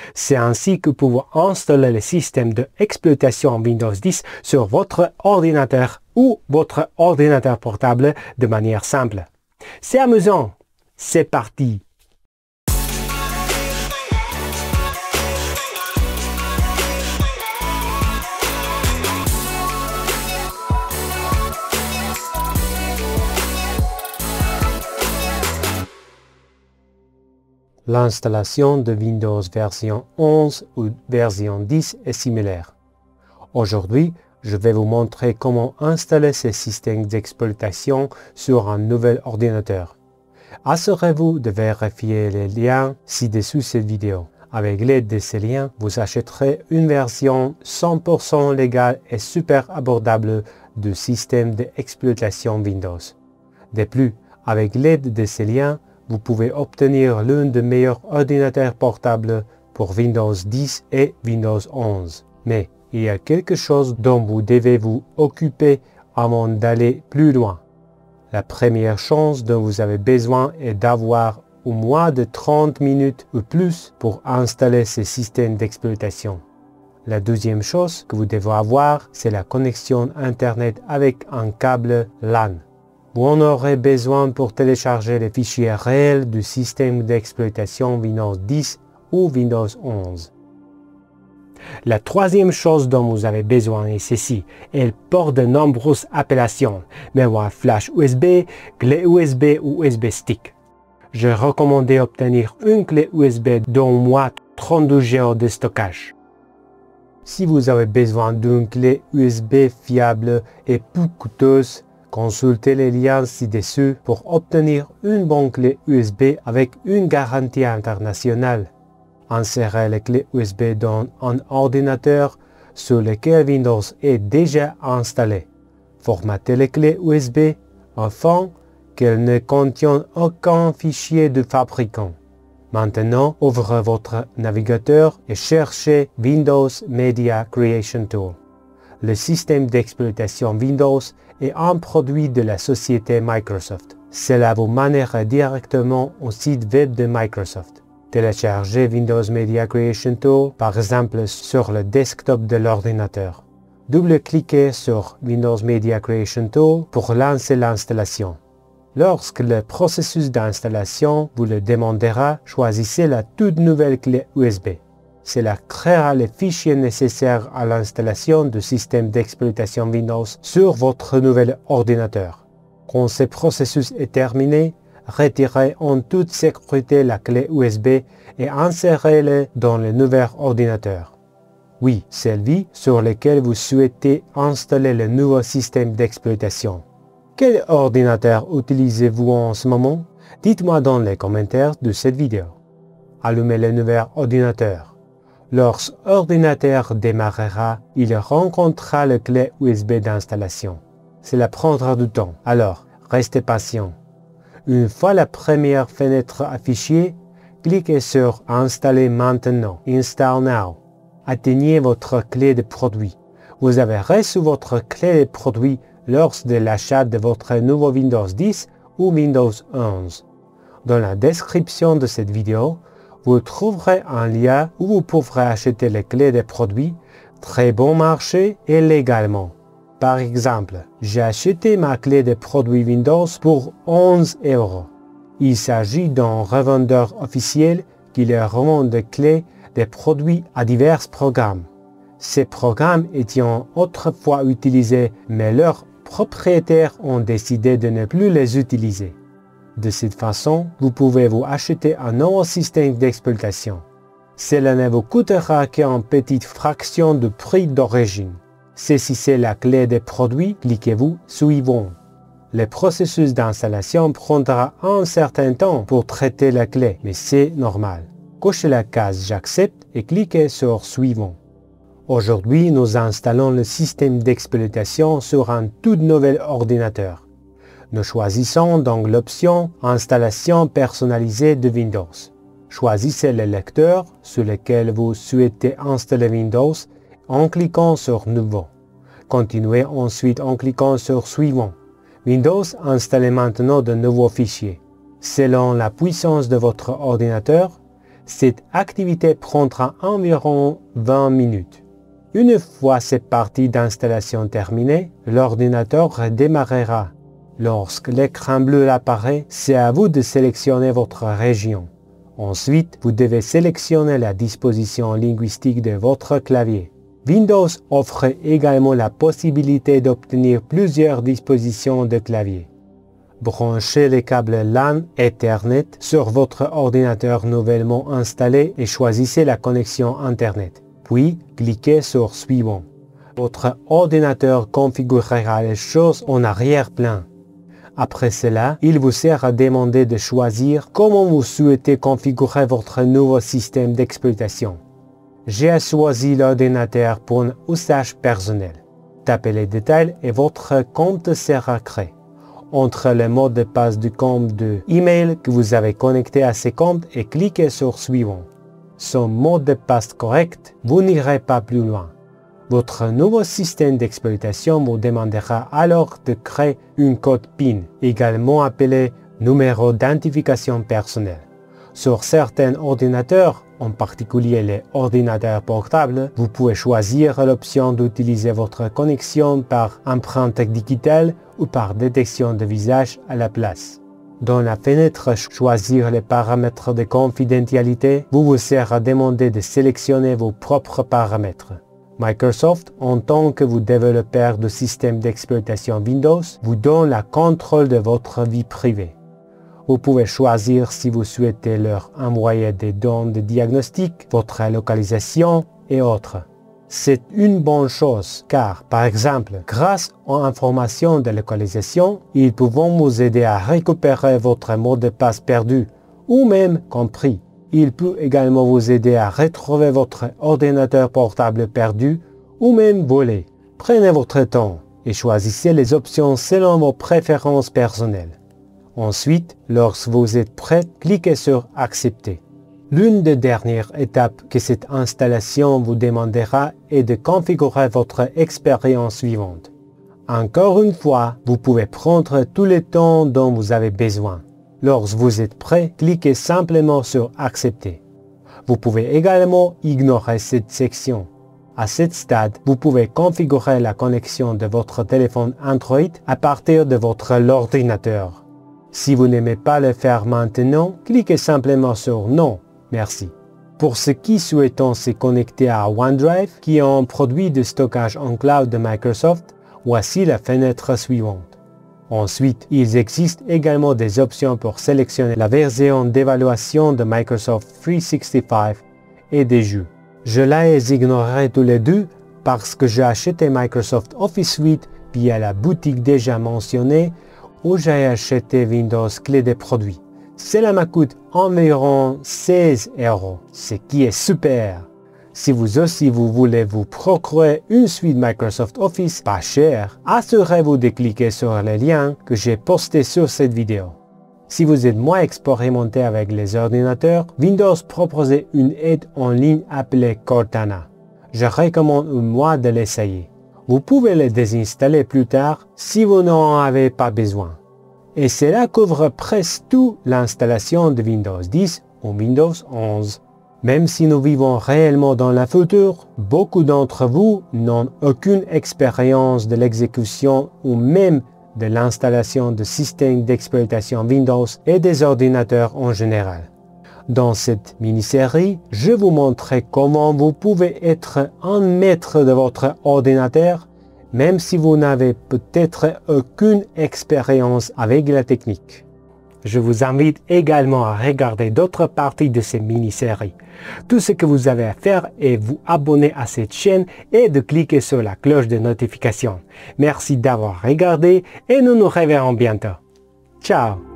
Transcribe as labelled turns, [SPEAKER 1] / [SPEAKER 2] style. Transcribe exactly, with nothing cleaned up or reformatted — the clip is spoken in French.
[SPEAKER 1] C'est ainsi que vous pouvez installer le système d'exploitation Windows dix sur votre ordinateur ou votre ordinateur portable de manière simple. C'est amusant. C'est parti! L'installation de Windows version onze ou version dix est similaire. Aujourd'hui, je vais vous montrer comment installer ces systèmes d'exploitation sur un nouvel ordinateur. Assurez-vous de vérifier les liens ci-dessous cette vidéo. Avec l'aide de ces liens, vous achèterez une version cent pour cent légale et super abordable du système d'exploitation Windows. De plus, avec l'aide de ces liens, vous pouvez obtenir l'un des meilleurs ordinateurs portables pour Windows dix et Windows onze. Mais il y a quelque chose dont vous devez vous occuper avant d'aller plus loin. La première chose dont vous avez besoin est d'avoir au moins de trente minutes ou plus pour installer ce système d'exploitation. La deuxième chose que vous devez avoir, c'est la connexion Internet avec un câble LAN. Vous en aurez besoin pour télécharger les fichiers réels du système d'exploitation Windows dix ou Windows onze. La troisième chose dont vous avez besoin est ceci. Elle porte de nombreuses appellations, mémoire flash U S B, clé U S B ou U S B stick. Je recommande d'obtenir une clé U S B d'au moins trente-deux gigaoctets de stockage. Si vous avez besoin d'une clé U S B fiable et peu coûteuse, consultez les liens ci-dessus pour obtenir une bonne clé U S B avec une garantie internationale. Insérez les clés U S B dans un ordinateur sur lequel Windows est déjà installé. Formatez les clés U S B afin qu'elles ne contiennent aucun fichier du fabricant. Maintenant, ouvrez votre navigateur et cherchez Windows Media Creation Tool. Le système d'exploitation Windows est un produit de la société Microsoft. Cela vous mènera directement au site web de Microsoft. Téléchargez Windows Media Creation Tool, par exemple sur le desktop de l'ordinateur. Double-cliquez sur Windows Media Creation Tool pour lancer l'installation. Lorsque le processus d'installation vous le demandera, choisissez la toute nouvelle clé U S B. Cela créera les fichiers nécessaires à l'installation du système d'exploitation Windows sur votre nouvel ordinateur. Quand ce processus est terminé, retirez en toute sécurité la clé U S B et insérez-la dans le nouvel ordinateur. Oui, celui sur lequel vous souhaitez installer le nouveau système d'exploitation. Quel ordinateur utilisez-vous en ce moment? Dites-moi dans les commentaires de cette vidéo. Allumez le nouvel ordinateur. Lorsque l'ordinateur démarrera, il rencontrera la clé U S B d'installation. Cela prendra du temps, alors restez patient. Une fois la première fenêtre affichée, cliquez sur « Installer maintenant » Install Now. Atteignez votre clé de produit. Vous avez reçu votre clé de produit lors de l'achat de votre nouveau Windows dix ou Windows onze. Dans la description de cette vidéo, vous trouverez un lien où vous pourrez acheter les clés de produits très bon marché et légalement. Par exemple, j'ai acheté ma clé de produit Windows pour onze euros. Il s'agit d'un revendeur officiel qui leur revend des clés de produits à divers programmes. Ces programmes étaient autrefois utilisés, mais leurs propriétaires ont décidé de ne plus les utiliser. De cette façon, vous pouvez vous acheter un nouveau système d'exploitation. Cela ne vous coûtera qu'une petite fraction du prix d'origine. Saisissez la clé des produits, cliquez-vous « Suivant ». Le processus d'installation prendra un certain temps pour traiter la clé, mais c'est normal. Cochez la case « J'accepte » et cliquez sur « Suivant ». Aujourd'hui, nous installons le système d'exploitation sur un tout nouvel ordinateur. Nous choisissons donc l'option « Installation personnalisée de Windows ». Choisissez le lecteur sur lequel vous souhaitez installer Windows en cliquant sur « Nouveau ». Continuez ensuite en cliquant sur « Suivant ». Windows installe maintenant de nouveaux fichiers. Selon la puissance de votre ordinateur, Cette activité prendra environ vingt minutes. Une fois cette partie d'installation terminée, l'ordinateur redémarrera. Lorsque l'écran bleu apparaît, c'est à vous de sélectionner votre région. Ensuite, vous devez sélectionner la disposition linguistique de votre clavier. Windows offre également la possibilité d'obtenir plusieurs dispositions de clavier. Branchez les câbles LAN Ethernet sur votre ordinateur nouvellement installé et choisissez la connexion Internet. Puis, cliquez sur Suivant. Votre ordinateur configurera les choses en arrière-plan. Après cela, il vous sera demandé de choisir comment vous souhaitez configurer votre nouveau système d'exploitation. J'ai choisi l'ordinateur pour un usage personnel. Tapez les détails et votre compte sera créé. Entrez le mot de passe du compte de email que vous avez connecté à ce compte et cliquez sur Suivant. Son mot de passe correct, vous n'irez pas plus loin. Votre nouveau système d'exploitation vous demandera alors de créer une code P I N, également appelé numéro d'identification personnelle. Sur certains ordinateurs, en particulier les ordinateurs portables, vous pouvez choisir l'option d'utiliser votre connexion par empreinte digitale ou par détection de visage à la place. Dans la fenêtre Choisir les paramètres de confidentialité, vous vous sera demandé de sélectionner vos propres paramètres. Microsoft, en tant que vous développeur de système d'exploitation Windows, vous donne le contrôle de votre vie privée. Vous pouvez choisir si vous souhaitez leur envoyer des données de diagnostic, votre localisation et autres. C'est une bonne chose car, par exemple, grâce aux informations de localisation, ils peuvent vous aider à récupérer votre mot de passe perdu ou même compris. Il peut également vous aider à retrouver votre ordinateur portable perdu ou même volé. Prenez votre temps et choisissez les options selon vos préférences personnelles. Ensuite, lorsque vous êtes prêt, cliquez sur Accepter. L'une des dernières étapes que cette installation vous demandera est de configurer votre expérience suivante. Encore une fois, vous pouvez prendre tout le temps dont vous avez besoin. Lorsque vous êtes prêt, cliquez simplement sur Accepter. Vous pouvez également ignorer cette section. À ce stade, vous pouvez configurer la connexion de votre téléphone Android à partir de votre ordinateur. Si vous n'aimez pas le faire maintenant, cliquez simplement sur Non. Merci. Pour ceux qui souhaitent se connecter à OneDrive, qui est un produit de stockage en cloud de Microsoft, voici la fenêtre suivante. Ensuite, il existe également des options pour sélectionner la version d'évaluation de Microsoft trois cent soixante-quinze et des jeux. Je les ignorerai tous les deux parce que j'ai acheté Microsoft Office Suite via la boutique déjà mentionnée où j'ai acheté Windows Clé des produits. Cela me coûte environ seize euros, ce qui est super. Si vous aussi vous voulez vous procurer une suite Microsoft Office pas chère, assurez-vous de cliquer sur le lien que j'ai posté sur cette vidéo. Si vous êtes moins expérimenté avec les ordinateurs, Windows propose une aide en ligne appelée Cortana. Je recommande un mois de l'essayer. Vous pouvez le désinstaller plus tard si vous n'en avez pas besoin. Et cela couvre presque toute l'installation de Windows dix ou Windows onze. Même si nous vivons réellement dans le futur, beaucoup d'entre vous n'ont aucune expérience de l'exécution ou même de l'installation de systèmes d'exploitation Windows et des ordinateurs en général. Dans cette mini-série, je vous montrerai comment vous pouvez être un maître de votre ordinateur même si vous n'avez peut-être aucune expérience avec la technique. Je vous invite également à regarder d'autres parties de ces mini-séries. Tout ce que vous avez à faire est vous abonner à cette chaîne et de cliquer sur la cloche de notification. Merci d'avoir regardé et nous nous reverrons bientôt. Ciao!